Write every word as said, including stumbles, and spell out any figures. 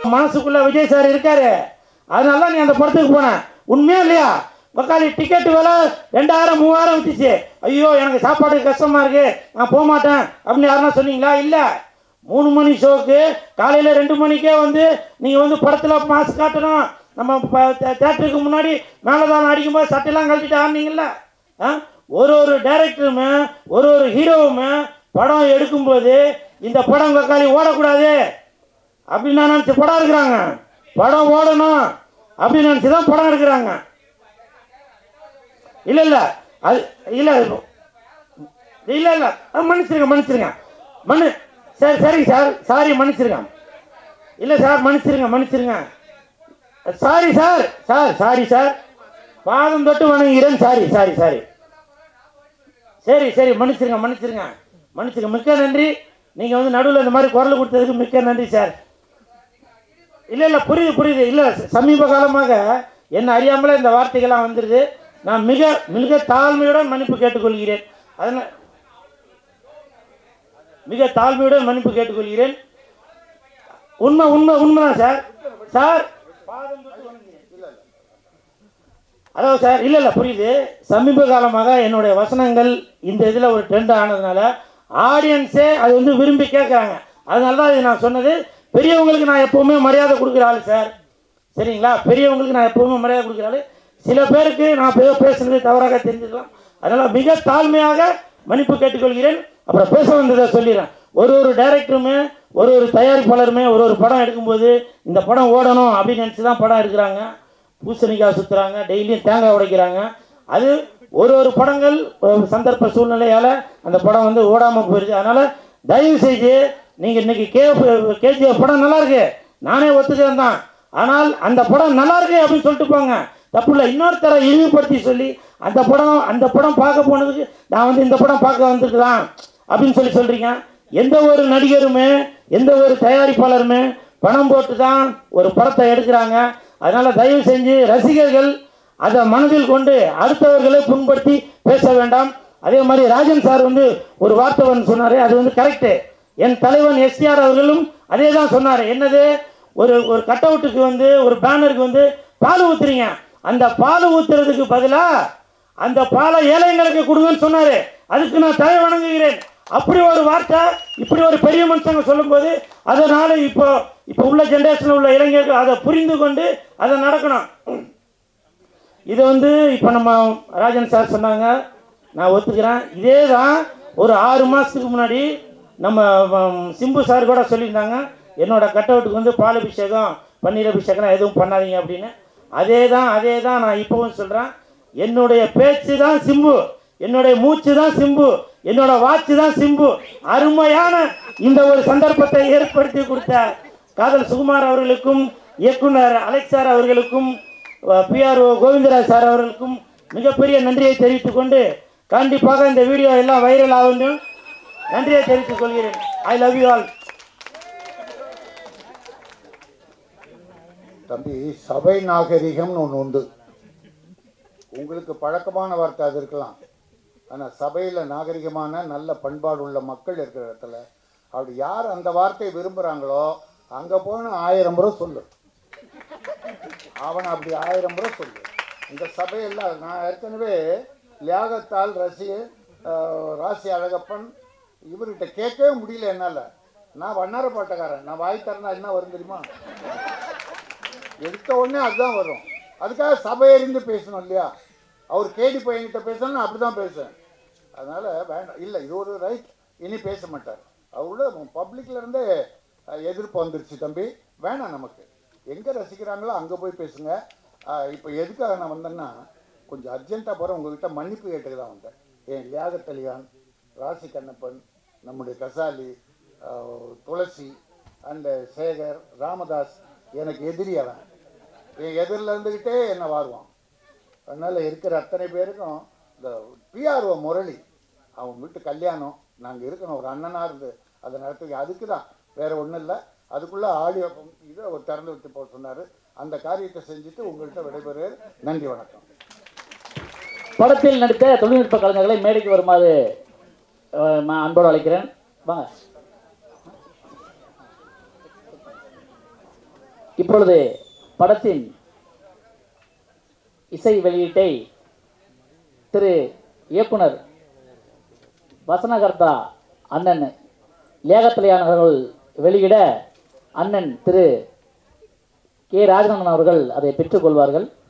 மனசுக்குள்ள விஜய் சார் இருக்காரு, அதனால தான் நீ அந்த படத்துக்கு போன. உண்மையா இல்லையா? பக்காளி டிக்கெட்டு விலை ரெண்டாயிரம் மூவாயிரம் விட்டுச்சு. ஐயோ எனக்கு சாப்பாட்டுக்கு கஷ்டமா இருக்கு, நான் போக மாட்டேன் அப்படின்னு யாருன்னா சொன்னீங்களா? இல்லை. மூணு மணி ஷோக்கு காலையில் ரெண்டு மணிக்கே வந்து நீங்கள் வந்து படத்தில் மாஸ் காட்டணும். நம்ம தேட்டருக்கு முன்னாடி மேலதான் அடிக்கும்போது சட்டையெல்லாம் கழட்டிட்டு ஆடினீங்கல்ல. ஒரு ஒரு டைரக்டருமே ஒரு ஒரு ஹீரோவுமே படம் எடுக்கும்போது இந்த படம் பக்காளி ஓடக்கூடாது அப்படின்னு நான் நினச்சி படம் எடுக்கிறாங்க. படம் ஓடணும் அப்படின்னு நினச்சி தான் படம் எடுக்கிறாங்க. இல்லை இல்லை அது இல்லை இல்லை இல்லை மன்னிச்சிருங்க மன்னிச்சிருங்க மன்னி சரி சரிங்க சார், சாரி மன்னிச்சிருங்க. இல்லை சார் மன்னிச்சிருங்க மன்னிச்சிருங்க sorry sir sir sorry sir பாதம் தொட்டு வணங்குகிறேன். சாரி சாரி சாரி சரி சரி மன்னிச்சிருங்க மன்னிச்சிருங்க மன்னிச்சிருங்க மிக்க நன்றி. நீங்கள் வந்து நடுவில் இந்த மாதிரி குரல் கொடுத்ததுக்கு மிக்க நன்றி சார். இல்லை இல்லை புரியுது புரியுது. இல்லை சமீப காலமாக என்ன அறியாமலே இந்த வார்த்தைகள்லாம் வந்துடுது. நான் மிக மிக தாழ்மையுடன் மன்னிப்பு கேட்டுக்கொள்கிறேன். அதனால் மிக தாழ்மையுடன் மன்னிப்பு கேட்டுக்கொள்கிறேன். உண்மை உண்மை உண்மைதான் சார். சார் அதாவது சார் இல்லை இல்லை புரியுது. சமீப காலமாக என்னுடைய வசனங்கள் இந்த இதில் ஒரு ட்ரெண்ட் ஆனதுனால ஆடியன்ஸே அது வந்து விரும்பி கேட்குறாங்க. அதனால தான் இது நான் சொன்னது. பெரியவங்களுக்கு நான் எப்போவுமே மரியாதை கொடுக்குற ஆள் சார், சரிங்களா? பெரியவங்களுக்கு நான் எப்போவுமே மரியாதை கொடுக்குற ஆள். சில பேருக்கு நான் பேசுனது தவறாக தெரிஞ்சுக்கலாம். அதனால் மிக தாழ்மையாக மன்னிப்பு கேட்டுக்கொள்கிறேன். அப்புறம் பேச வந்ததை சொல்லிடுறேன். ஒரு ஒரு டைரக்டருமே ஒரு ஒரு தயாரிப்பாளருமே ஒரு ஒரு படம் எடுக்கும்போது இந்த படம் ஓடணும் அப்படின்னு நினச்சி தான் படம் எடுக்கிறாங்க. பூசணிக்காய் சுற்றுறாங்க, டெய்லியும் தேங்காய் உடைக்கிறாங்க. அது ஒரு ஒரு படங்கள் சந்தர்ப்ப சூழ்நிலையால் அந்த படம் வந்து ஓடாமல் போயிடுது. அதனால் தயவு செய்து நீங்கள் இன்றைக்கி கே கேஜிஎஃப் படம் நல்லாயிருக்கு, நானே ஒத்துக்கிறேன் தான். ஆனால் அந்த படம் நல்லாயிருக்கு அப்படின்னு சொல்லிட்டு போங்க, தப்பு இல்லை. இன்னொருத்தரை இழிவுபடுத்தி சொல்லி அந்த படம் அந்த படம் பார்க்க போனதுக்கு நான் வந்து இந்த படம் பார்க்க வந்துருக்குதான் அப்படின்னு சொல்லி சொல்கிறீங்க. எந்த ஒரு நடிகருமே எந்த ஒரு தயாரிப்பாளருமே பணம் போட்டு தான் ஒரு படத்தை எடுக்கிறாங்க. அதனால் தயவு செஞ்சு ரசிகர்கள் அதை மனதில் கொண்டு அடுத்தவர்களை புண்படுத்தி பேச வேண்டாம். அதே மாதிரி ராஜன் சார் வந்து ஒரு வார்த்தை வந்து சொன்னார், அது வந்து கரெக்டு. என் தலைவன் எஸ்டிஆர் அவர்களும் அதே தான் சொன்னார். என்னது, ஒரு ஒரு கட் அவுட்டுக்கு வந்து ஒரு பேனருக்கு வந்து பால் ஊற்றுறீங்க, அந்த பால் ஊற்றுறதுக்கு பதிலாக அந்த பாலை ஏழைங்களுக்கு கொடுங்கன்னு சொன்னார். அதுக்கு நான் தலை வணங்குகிறேன். அப்படி ஒரு வார்த்தை இப்படி ஒரு பெரிய மனுஷங்க சொல்லும்போது அதனால் இப்போ இப்போ உள்ள ஜென்ரேஷனில் உள்ள இளைஞர்கள் அதை புரிந்து கொண்டு அதை நடக்கணும். இதை வந்து இப்போ நம்ம ராஜன் சார் சொன்னாங்க, நான் ஒத்துக்கிறேன். இதே தான் ஒரு ஆறு மாதத்துக்கு முன்னாடி நம்ம சிம்பு சார் கூட சொல்லியிருந்தாங்க, என்னோட கட் அவுட்டுக்கு வந்து பால் அபிஷேகம் பன்னீர் அபிஷேகம் எதுவும் பண்ணாதீங்க அப்படின்னு. அதே தான் அதே தான் நான் இப்போவும் சொல்கிறேன். என்னுடைய பேச்சு தான் சிம்பு, என்னுடைய மூச்சு தான் சிம்பு, என்னோட வாட்சி தான் சிம்பு. அருமையான இந்த ஒரு சந்தர்ப்பத்தை ஏற்படுத்தி கொடுத்த காதல் சுகுமார் அவர்களுக்கும் இயக்குனர் அலெக்ஸ் சார் அவர்களுக்கும் பிஆர்ஓ கோவிந்தராஜ் சார் அவர்களுக்கும் மிகப்பெரிய நன்றியை தெரிவித்துக் கொண்டு கண்டிப்பாக இந்த வீடியோ எல்லாம் வைரல் ஆகும் நன்றியை தெரிவித்துக் கொள்கிறேன். I love you all. தம்பி, சபை நாகரிகம்னு ஒன்று உண்டு. உங்களுக்கு பழக்கமான வார்த்தை அது இருக்கலாம். ஆனால் சபையில் நாகரிகமான நல்ல பண்பாடு உள்ள மக்கள் இருக்கிற இடத்துல அப்படி யார் அந்த வார்த்தையை விரும்புகிறாங்களோ அங்கே போன ஆயிரம் முறை சொல்லு, அவனை அப்படி ஆயிரம் முறை சொல்லு. இந்த சபையெல்லாம் நான் ஏற்கனவே லியாகத்தால் ரசி ராசி அழகப்பன் இவர்கிட்ட கேட்கவே முடியல என்னால். நான் வண்ணார பாட்டக்காரன், நான் வாய் தரனா என்ன வரும் தெரியுமா? எடுத்த உடனே அதுதான் வரும். அதுக்காக சபையிலிருந்து பேசணும் இல்லையா? அவர் கேடி பையன்கிட்ட பேசணும், அப்படி தான் பேசுவேன். அதனால் வேண்டாம். இல்லை, இது ஒரு ரைட். இனி பேச மாட்டார். அவரோட பப்ளிக்கில் இருந்தே எதிர்ப்பு வந்துருச்சு. தம்பி வேணாம், நமக்கு எங்கே ரசிக்கிறாங்களோ அங்கே போய் பேசுங்க. இப்போ எதுக்காக நான் வந்தேன்னா, கொஞ்சம் அர்ஜென்ட்டாக போகிறேன், உங்கள்கிட்ட மன்னிப்பு கேட்டுக்கு தான் வந்தேன். என் லியாகத்தலியான், ராசி கண்ணப்பன், நம்முடைய கசாலி, துளசி, அந்த சேகர், ராமதாஸ் எனக்கு எதிரி. அவன் என் எதிரில் இருந்துக்கிட்டே என்னை வாருவான். அதனால் இருக்கிற அத்தனை பேருக்கும் இந்த பிஆர்ஓ முரளி அவன் வீட்டு கல்யாணம் நாங்கள் இருக்கணும், ஒரு அண்ணனாக இருந்து அதை நடத்துக்கு. அதுக்கு தான், வேறு ஒன்றும் இல்லை. அதுக்குள்ளே ஆடியோ இதை ஒரு திறந்து விட்டு போக சொன்னார். அந்த காரியத்தை செஞ்சுட்டு உங்கள்கிட்ட விடைபெறுவேன். நன்றி, வணக்கம். படத்தில் நடித்த தொழில்நுட்ப கலைஞர்களை மேடைக்கு வருமாறு அன்போடு அழைக்கிறேன். வாங்க. இப்பொழுது படத்தின் இசை வெளியீட்டை திரு இயக்குனர் வசனகர்த்தா அண்ணன் லேகத்திலையான் அவர்கள் வெளியிட அண்ணன் திரு கே ராஜநந்தன் அவர்கள் அதை பெற்றுக்கொள்வார்கள்.